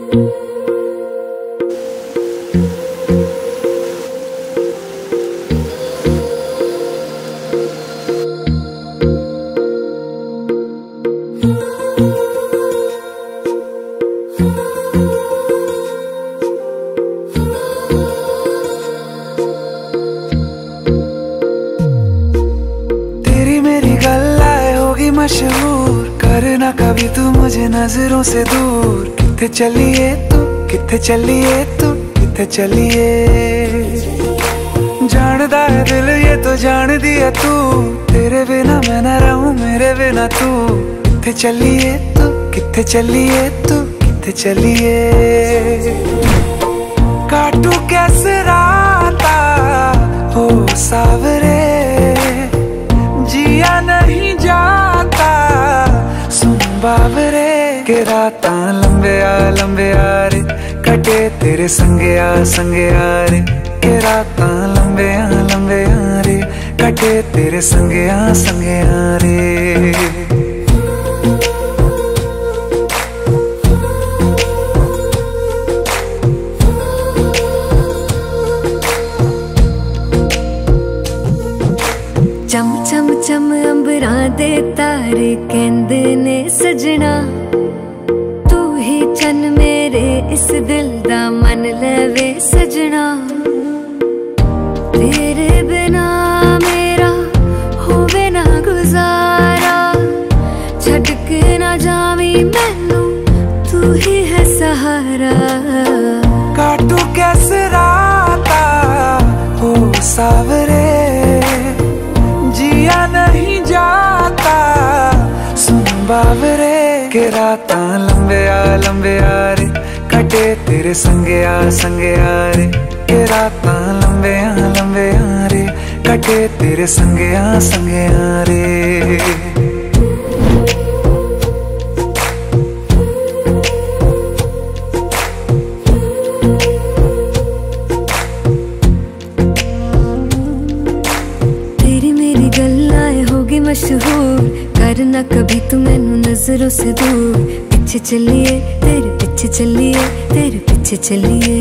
मशहूर करना कभी तू मुझे नजरों से दूर। किथे चलिए तू, किथे चलिए तू, किथे चलिए। जानदा है दिल ये तो जान दिया तू, तेरे बिना मैं न रहूं मेरे बिना तू। किथे चलिए तू, किथे चलिए तू, किथे चलिए। काटू कैसे राता हो सावरे, जिया नहीं जाता सुन बाबरे। के राता लंबे आ रे, कटे तेरे संगे आ रे। के राता लंबे आ रे, कटे तेरे संगे आ रे। चम चम चम अंबरां दे तारे कहंदे ने सजना, तू ही चन मेरे इस दिल दा मन लवे सजना। तेरे बिना मेरा होवे ना गुजारा, छड़ के ना जावी मैनू तू ही है सहारा। काटू कैसे राता हो सावरे, जिया नहीं जाता सुन बाबरे। के राता लंबे आ रे, कटे तेरे संगे आ रे। के राता लंबे आ रे, कटे तेरे संगे आ रे। मशहूर करना कभी तू मैनू नजरों से दूर। पीछे चलिए तेरे पीछे चलिए, तेरे पीछे चलिए।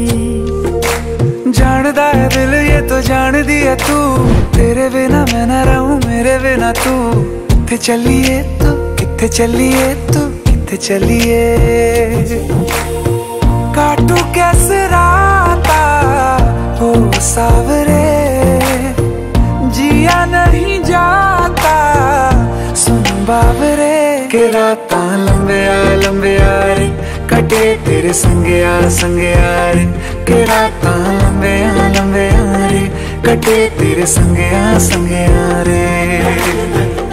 जानदा है दिल ये तो जान दिया तू, तेरे बिना मैं न रहूं मेरे बिना तू। किथे चलिए तू, किथे चलिए तू, किथे चलिए। काटू कैसे राता हो सावरे, जिया नहीं जाता सुन बाबरे। के राता लंबे आ रे, कटे तेरे संगे आ रे। के राता लंबे आ रे, कटे तेरे संगे आ रे।